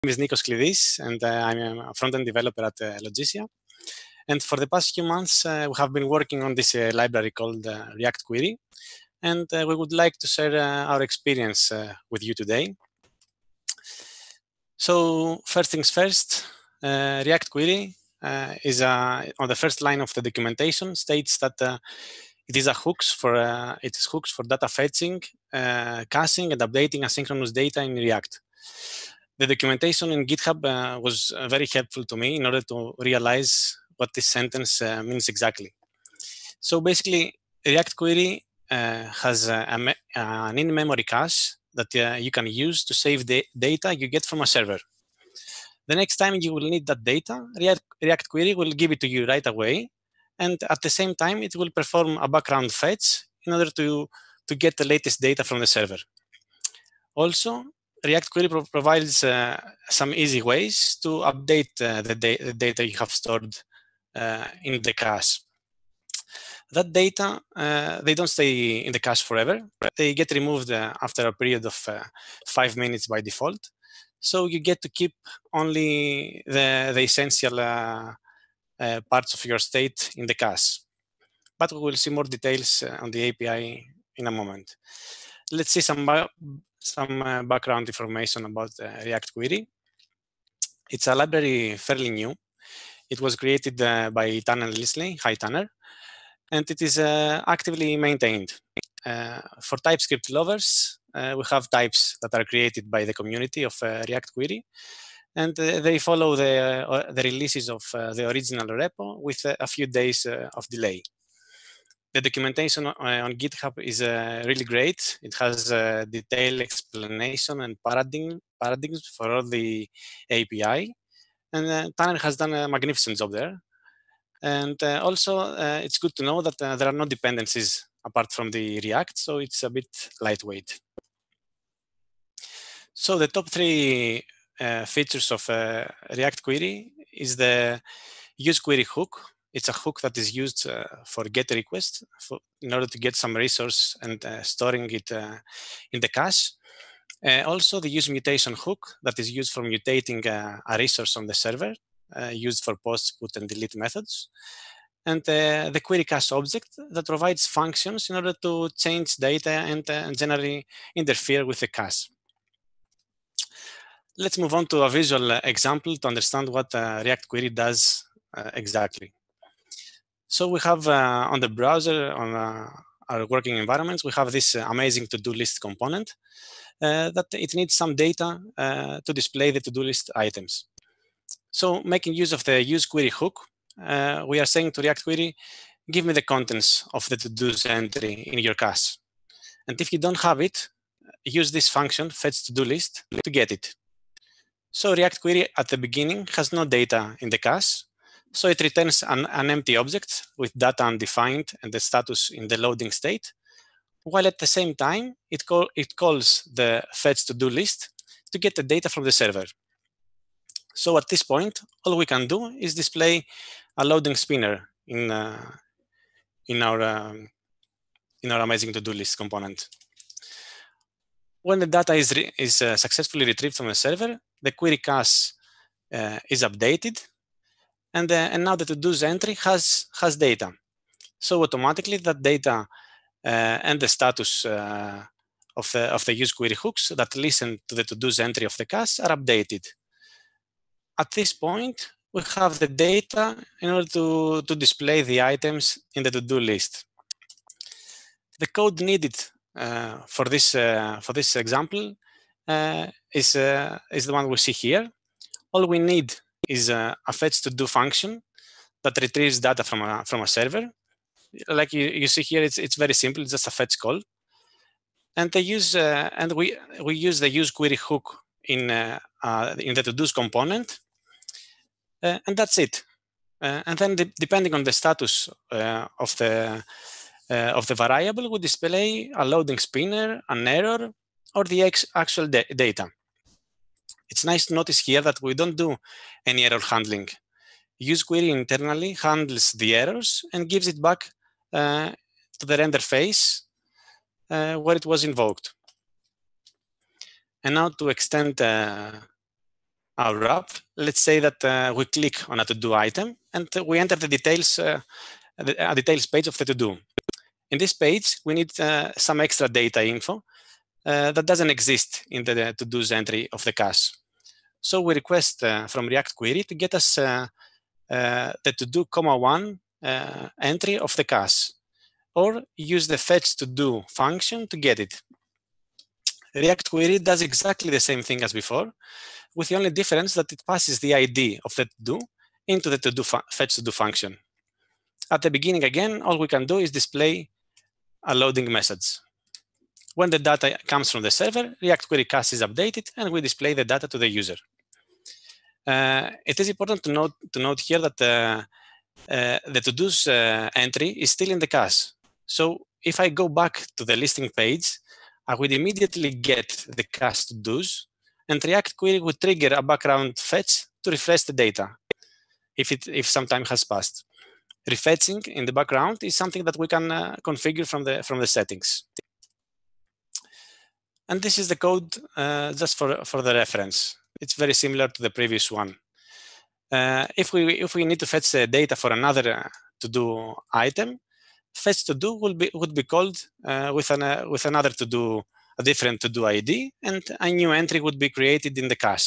name is Nikos Kleidis, and I'm a front-end developer at Logicea. And for the past few months, we have been working on this library called React Query, and we would like to share our experience with you today. So first things first, React Query is on the first line of the documentation states that it is hooks for data fetching, caching, and updating asynchronous data in React. The documentation in GitHub was very helpful to me in order to realize what this sentence means exactly. So basically, React Query has an in-memory cache that you can use to save the data you get from a server. The next time you will need that data, React Query will give it to you right away. And at the same time, it will perform a background fetch in order to get the latest data from the server. Also, React Query provides some easy ways to update the data you have stored in the cache. That data, they don't stay in the cache forever. They get removed after a period of 5 minutes by default. So you get to keep only the essential parts of your state in the cache. But we will see more details on the API in a moment. Let's see some background information about React Query. It's a library fairly new. It was created by Tanner Lisley. Hi, Tanner. And it is actively maintained. For TypeScript lovers, we have types that are created by the community of React Query. And they follow the releases of the original repo with a few days of delay. The documentation on GitHub is really great. It has detailed explanation and paradigms for all the API. And Tanner has done a magnificent job there. And also, it's good to know that there are no dependencies apart from the React, so it's a bit lightweight. So the top 3 features of React Query is the use query hook. It's a hook that is used for GET request in order to get some resource and storing it in the cache. Also, the use mutation hook that is used for mutating a resource on the server, used for post, put, and delete methods. And the query cache object that provides functions in order to change data and generally interfere with the cache. Let's move on to a visual example to understand what React Query does exactly. So we have on the browser, on our working environments, we have this amazing to-do list component that it needs some data to display the to-do list items. So making use of the use query hook, we are saying to React Query, give me the contents of the to-dos entry in your cache. And if you don't have it, use this function, fetch to-do list, to get it. So React Query at the beginning has no data in the cache. So it returns an empty object with data undefined and the status in the loading state, while at the same time, it calls the fetch to-do list to get the data from the server. So at this point, all we can do is display a loading spinner in our amazing to-do list component. When the data is successfully retrieved from the server, the query cache is updated, and now the to-dos entry has data. So automatically that data and the status of the use query hooks that listen to the to-dos entry of the cache are updated. At this point, we have the data in order to display the items in the to-do list. The code needed for this example is the one we see here. All we need is a fetch to-do function that retrieves data from a server. Like you see here, it's very simple. It's just a fetch call, and we use the use query hook in the to-dos component, and that's it. And then depending on the status of the variable, we display a loading spinner, an error, or the actual data. It's nice to notice here that we don't do any error handling. Use query internally handles the errors and gives it back to the render phase where it was invoked. And now to extend our app, let's say that we click on a to-do item and we enter the details, a details page of the to-do. In this page, we need some extra data info that doesn't exist in the to-dos entry of the cache. So we request from React Query to get us the to-do, one entry of the cache, or use the fetch to-do function to get it. React Query does exactly the same thing as before, with the only difference that it passes the ID of the to-do into the to-do fetch to-do function. At the beginning, again, all we can do is display a loading message. When the data comes from the server, React Query cache is updated, and we display the data to the user. It is important to note here that the to-dos entry is still in the cache. So if I go back to the listing page, I would immediately get the cache to-dos, and React Query would trigger a background fetch to refresh the data if some time has passed. Refetching in the background is something that we can configure from the settings. And this is the code just for the reference. It's very similar to the previous one. If we need to fetch data for another to-do item, fetch to-do would be called with another to-do, a different to-do ID, and a new entry would be created in the cache.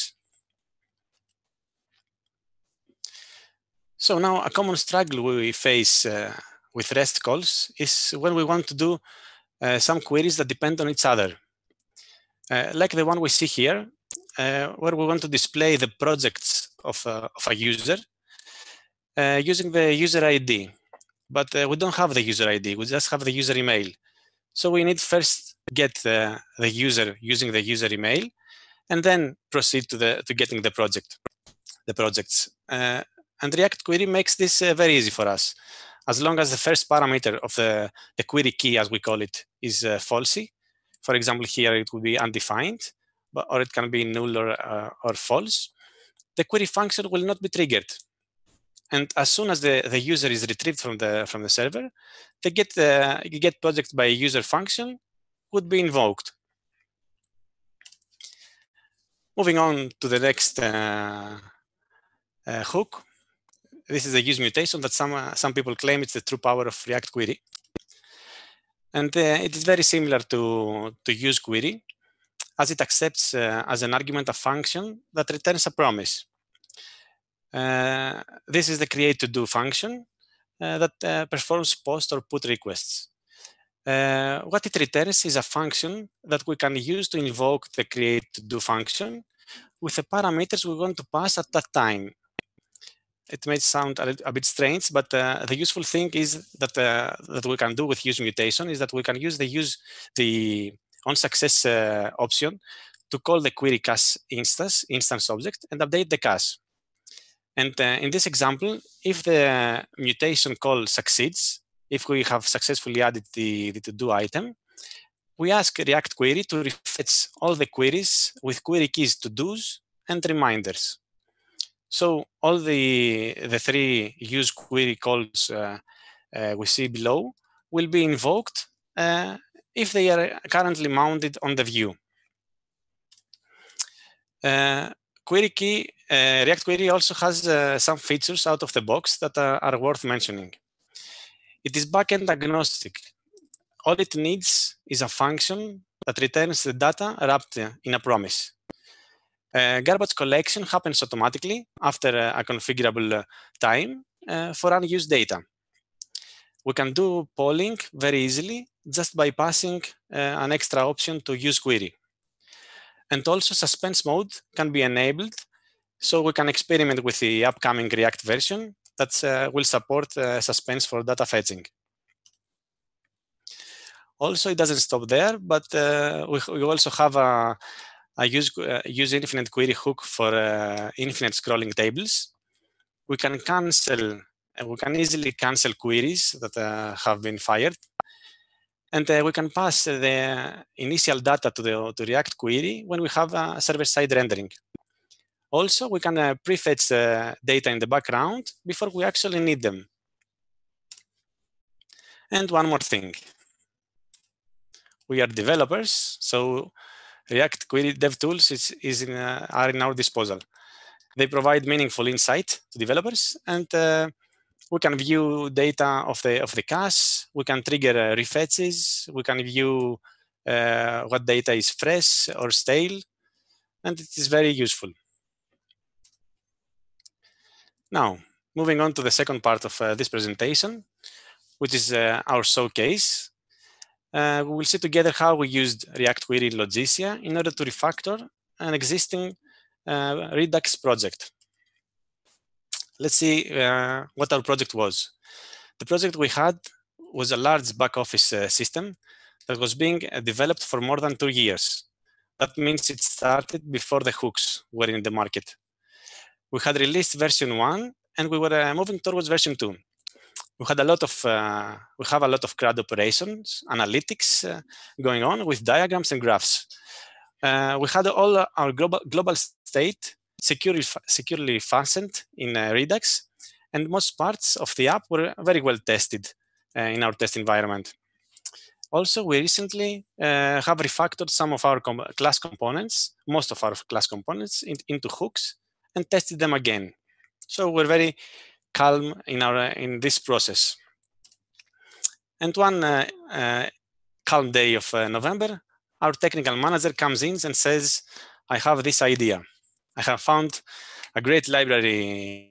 So now a common struggle we face with REST calls is when we want to do some queries that depend on each other. Like the one we see here, where we want to display the projects of a user using the user ID. But we don't have the user ID, we just have the user email. So we need first get the user using the user email, and then proceed to getting the projects. And React Query makes this very easy for us. As long as the first parameter of the query key, as we call it, is falsy. For example, here it would be undefined, or it can be null or false. The query function will not be triggered. And as soon as the user is retrieved from the server, the get project by user function would be invoked. Moving on to the next hook. This is a use mutation that some people claim it's the true power of React Query. And it is very similar to use query, as it accepts as an argument a function that returns a promise. This is the create to do function that performs post or put requests. What it returns is a function that we can use to invoke the create to do function with the parameters we want to pass at that time. It may sound a bit strange, but the useful thing is that we can do with use mutation is that we can use the on success option to call the query cache instance object and update the cache. And in this example, if the mutation call succeeds, if we have successfully added the to-do item, we ask React Query to refetch all the queries with query keys to-dos and reminders. So all the three use query calls we see below will be invoked if they are currently mounted on the view. React Query also has some features out of the box that are worth mentioning. It is backend agnostic. All it needs is a function that returns the data wrapped in a promise. Garbage collection happens automatically after a configurable time for unused data. We can do polling very easily just by passing an extra option to use query. And also suspense mode can be enabled, so we can experiment with the upcoming React version that will support suspense for data fetching. Also, it doesn't stop there, but we also have a use infinite query hook for infinite scrolling tables. We can easily cancel queries that have been fired. And we can pass the initial data to React Query when we have server-side rendering. Also, we can prefetch data in the background before we actually need them. And one more thing. We are developers, so React Query DevTools are in our disposal. They provide meaningful insight to developers, and we can view data of the cache. We can trigger refetches. We can view what data is fresh or stale, and it is very useful. Now, moving on to the second part of this presentation, which is our showcase. We will see together how we used React Query Logicea in order to refactor an existing Redux project. Let's see what our project was. The project we had was a large back office system that was being developed for more than 2 years. That means it started before the hooks were in the market. We had released version 1 and we were moving towards version 2. We have a lot of CRUD operations, analytics going on with diagrams and graphs. We had all our global state securely fastened in Redux, and most parts of the app were very well tested in our test environment. Also, we recently have refactored some of our class components, most of our class components, into hooks and tested them again. So we're very calm in this process. And one calm day of November, our technical manager comes in and says, I have this idea. I have found a great library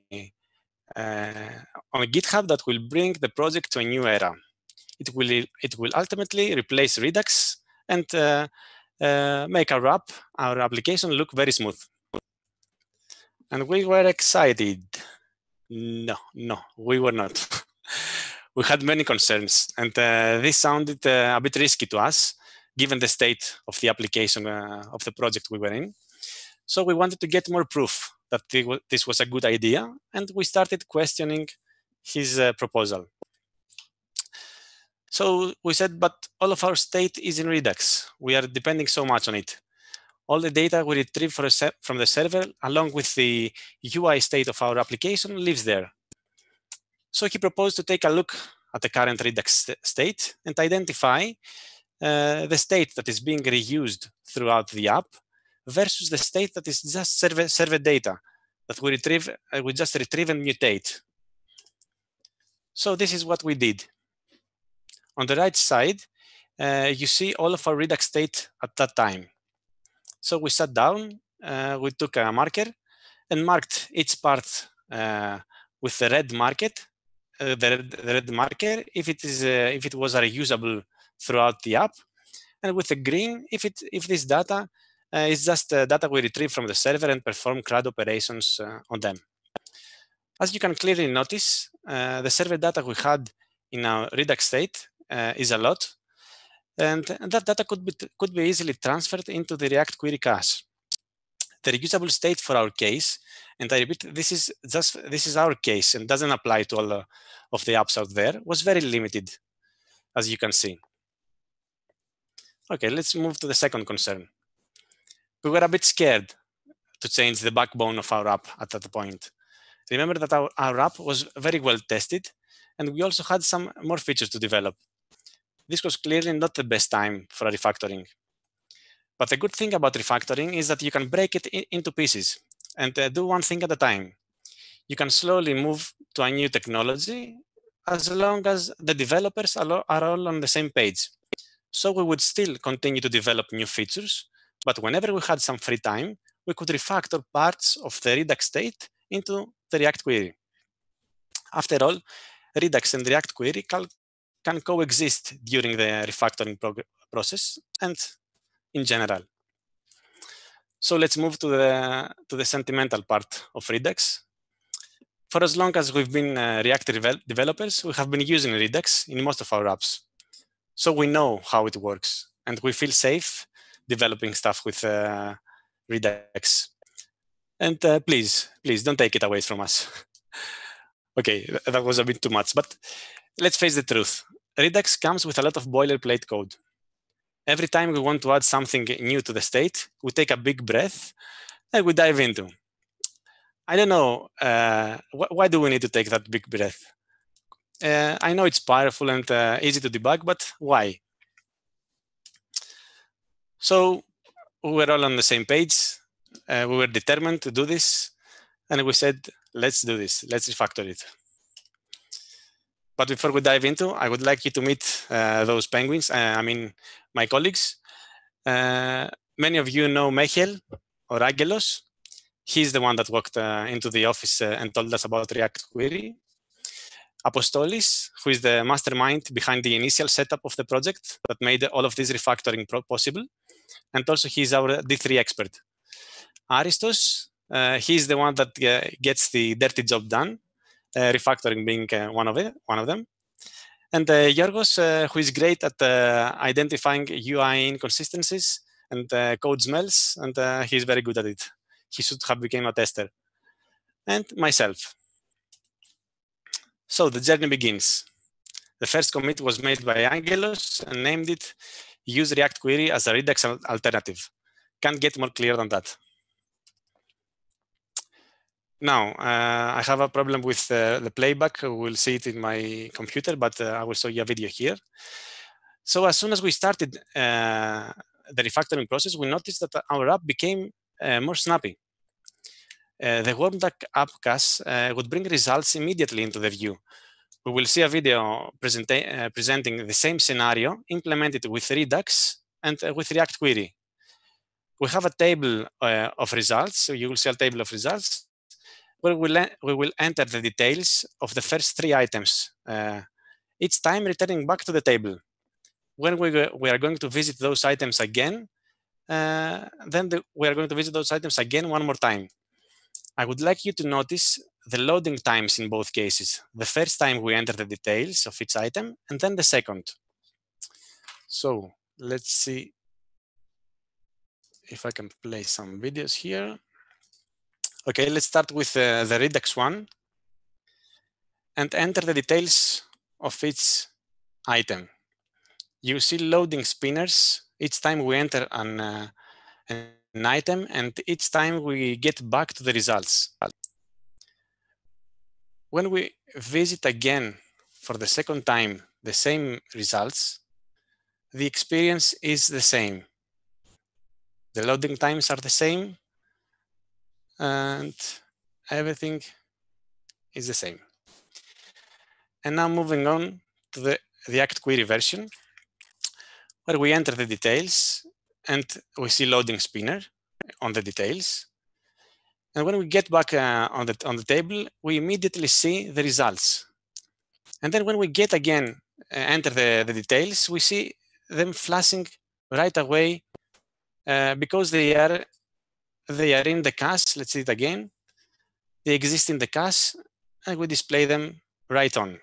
on GitHub that will bring the project to a new era. It will ultimately replace Redux and make our application look very smooth. And we were excited. No, we were not. We had many concerns, and this sounded a bit risky to us, given the state of the application of the project we were in. So we wanted to get more proof that this was a good idea, and we started questioning his proposal. So we said, but all of our state is in Redux. We are depending so much on it. All the data we retrieve from the server, along with the UI state of our application, lives there. So he proposed to take a look at the current Redux state and identify the state that is being reused throughout the app versus the state that is just server data that we just retrieve and mutate. So this is what we did. On the right side, you see all of our Redux state at that time. So we sat down, we took a marker and marked each part with the red marker if it was reusable throughout the app, and with the green if this data is just data we retrieve from the server and perform CRUD operations on them. As you can clearly notice, the server data we had in our Redux state is a lot, and that data could be easily transferred into the React Query cache. The reusable state for our case, and I repeat, this is our case and doesn't apply to all of the apps out there, was very limited, as you can see. Okay, let's move to the second concern. We were a bit scared to change the backbone of our app at that point. Remember that our app was very well tested, and we also had some more features to develop. This was clearly not the best time for a refactoring. But the good thing about refactoring is that you can break it into pieces and do one thing at a time. You can slowly move to a new technology as long as the developers are all on the same page. So we would still continue to develop new features, but whenever we had some free time, we could refactor parts of the Redux state into the React Query. After all, Redux and React Query can coexist during the refactoring process and in general. So let's move to the sentimental part of Redux. For as long as we've been React developers, we have been using Redux in most of our apps. So we know how it works, and we feel safe developing stuff with Redux. And please don't take it away from us. Okay, that was a bit too much, but let's face the truth. Redux comes with a lot of boilerplate code. Every time we want to add something new to the state, we take a big breath and we dive into. I don't know, why do we need to take that big breath? I know it's powerful and easy to debug, but why? So we were all on the same page. We were determined to do this. And we said, let's do this. Let's refactor it. But before we dive into, I would like you to meet those penguins. I mean, my colleagues. Many of you know Michael or Angelos. He's the one that walked into the office and told us about React Query. Apostolis, who is the mastermind behind the initial setup of the project that made all of this refactoring possible. And also he's our D3 expert. Aristos, he's the one that gets the dirty job done, refactoring being one of them. And Yorgos, who is great at identifying UI inconsistencies and code smells, and he's very good at it. He should have become a tester. And myself. So the journey begins. The first commit was made by Angelos and named it Use React Query as a Redux alternative. Can't get more clear than that. Now, I have a problem with the playback. We'll see it in my computer, but I will show you a video here. So as soon as we started the refactoring process, we noticed that our app became more snappy. The warmed app cache would bring results immediately into the view. We will see a video presenting the same scenario implemented with Redux and with React Query. We have a table of results. So you will see a table of results where we will enter the details of the first 3 items, each time returning back to the table. When we are going to visit those items again, then we are going to visit those items again one more time. I would like you to notice the loading times in both cases. The first time we enter the details of each item, and then the second. So let's see if I can play some videos here. Okay, let's start with the Redux one and enter the details of each item. You see loading spinners each time we enter an item and each time we get back to the results. When we visit again for the second time the same results, the experience is the same. The loading times are the same and everything is the same. And now moving on to the React Query version, where we enter the details and we see loading spinner on the details. And when we get back on the table, we immediately see the results. And then when we get again, enter the details, we see them flashing right away because they are in the cache. Let's see it again. They exist in the cache, and we display them right on.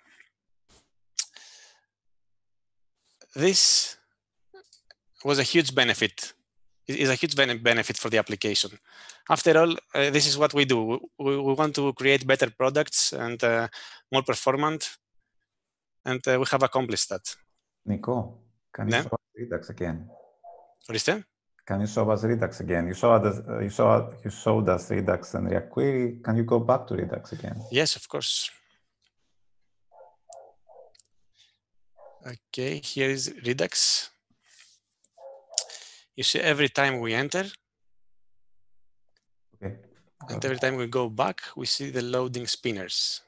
This was a huge benefit. It is a huge benefit for the application. After all, this is what we do. We want to create better products and more performant, and we have accomplished that. Nico, can you show us Redux again? What is that? Can you show us Redux again? You showed us Redux and React Query. Can you go back to Redux again? Yes, of course. Okay, here is Redux. You see, every time we enter, okay, and every time we go back, we see the loading spinners.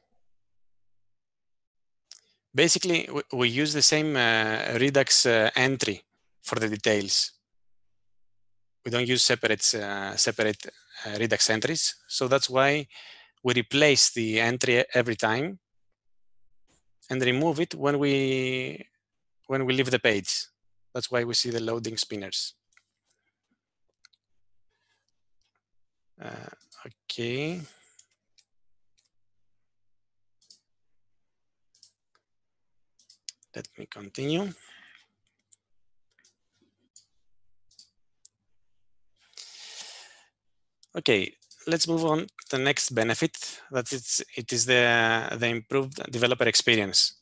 Basically, we use the same Redux entry for the details. We don't use separate Redux entries. So that's why we replace the entry every time and remove it when we leave the page. That's why we see the loading spinners. Okay. Let me continue. Okay, let's move on to the next benefit. That it is the improved developer experience.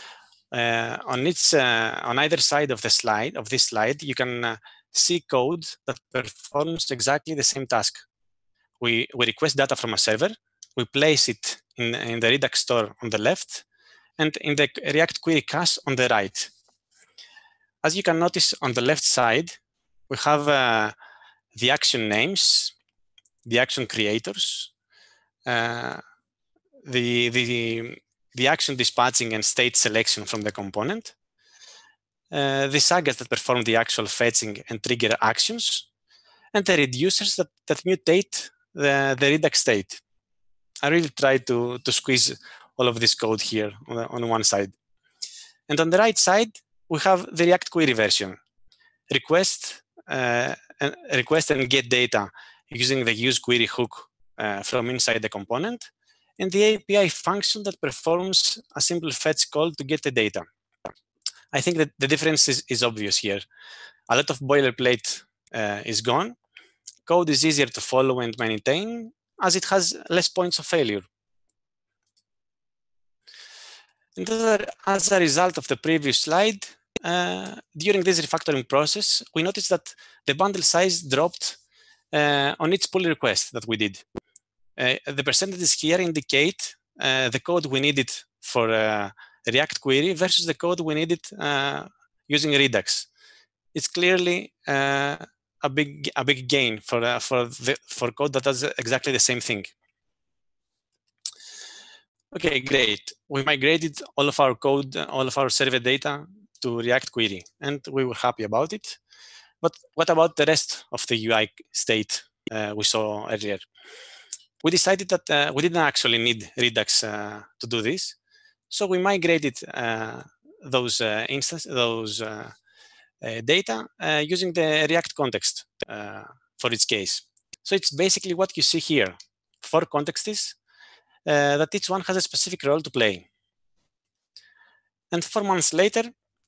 On either side of this slide, you can see code that performs exactly the same task. We request data from a server, we place it in the Redux store on the left, and in the React Query cache on the right. As you can notice on the left side, we have the action names, the action creators, the action dispatching and state selection from the component, the sagas that perform the actual fetching and trigger actions, and the reducers that mutate the Redux state. I really tried to squeeze all of this code here on one side. And on the right side, we have the React query version. Request and get data using the use query hook from inside the component, and the API function that performs a simple fetch call to get the data. I think that the difference is obvious here. A lot of boilerplate is gone. Code is easier to follow and maintain as it has less points of failure. And as a result of the previous slide, during this refactoring process, we noticed that the bundle size dropped on each pull request that we did. The percentages here indicate the code we needed for React query versus the code we needed using Redux. It's clearly a big gain for code that does exactly the same thing. Okay, great. We migrated all of our code, all of our server data to React query, and we were happy about it. But what about the rest of the UI state we saw earlier? We decided that we didn't actually need Redux to do this, so we migrated those data using the React context for its case. So it's basically what you see here: 4 contexts that each one has a specific role to play. And 4 months later,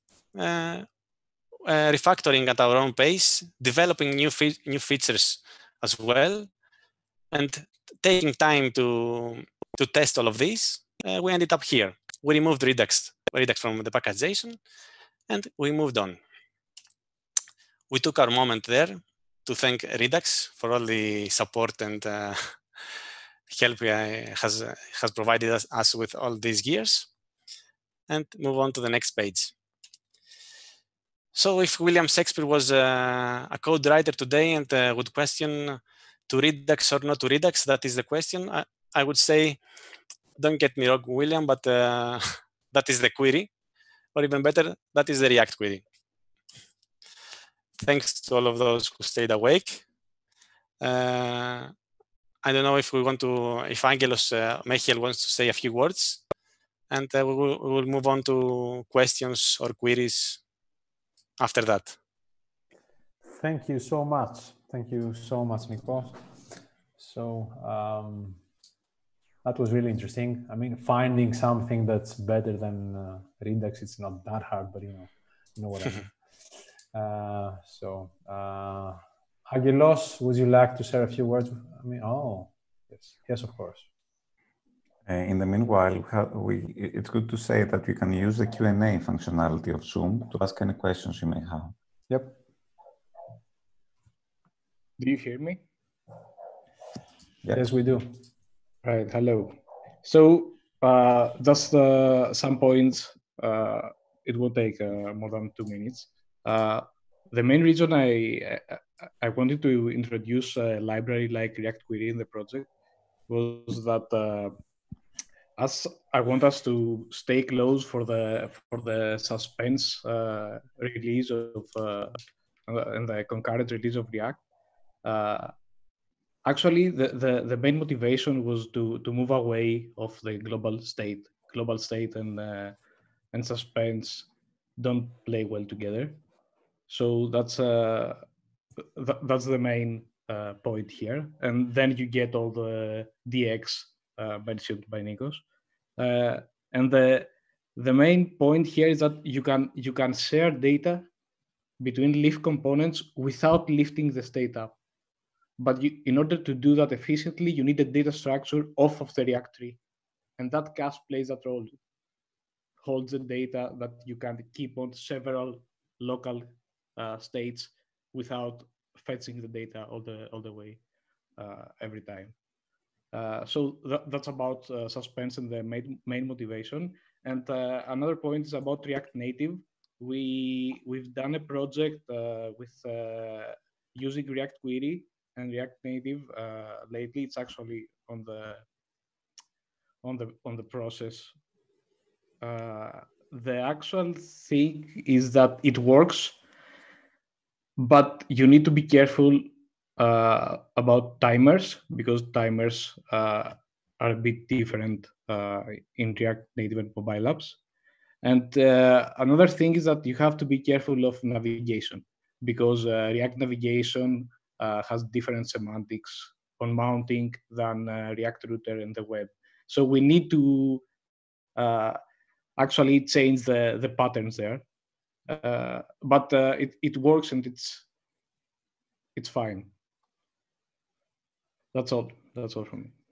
refactoring at our own pace, developing new features as well, and taking time to test all of these, we ended up here. We removed Redux from the packagization, and we moved on. We took our moment there to thank Redux for all the support and help has provided us with all these years, and move on to the next page. So if William Shakespeare was a code writer today and would question to Redux or not to Redux, that is the question, I would say, don't get me wrong, William, but that is the query, or even better, that is the React query. Thanks to all of those who stayed awake. I don't know if Angelos Mechiel wants to say a few words, and we will move on to questions or queries after that. Thank you so much. Thank you so much, Nikos. So that was really interesting. I mean, finding something that's better than Redux, it's not that hard, but you know what I mean. Angelos, would you like to share a few words? I mean, yes, of course. In the meanwhile, it's good to say that you can use the Q&A functionality of Zoom to ask any questions you may have. Yep. Do you hear me? Yes, we do. Right, hello. So just some points. It will take more than 2 minutes. The main reason I wanted to introduce a library like React Query in the project was that as I want us to stay close for the suspense release of and the concurrent release of React. Actually, the main motivation was to move away of the global state. Global state and suspense don't play well together. So that's the main point here. And then you get all the DX mentioned by Nikos. And the main point here is that you can share data between Leaf components without lifting the state up. But in order to do that efficiently, you need a data structure off of the React tree. And that cache plays that role. It holds the data that you can keep on several local states without fetching the data all the way every time. So that's about suspense and the main motivation. And another point is about React Native. We've done a project with using React Query and React Native lately. It's actually on the on the process. The actual thing is that it works, but you need to be careful about timers, because timers are a bit different in React Native and mobile apps. And another thing is that you have to be careful of navigation, because React navigation has different semantics on mounting than React Router and the web. So we need to actually change the patterns there. But it works, and it's fine. That's all from me.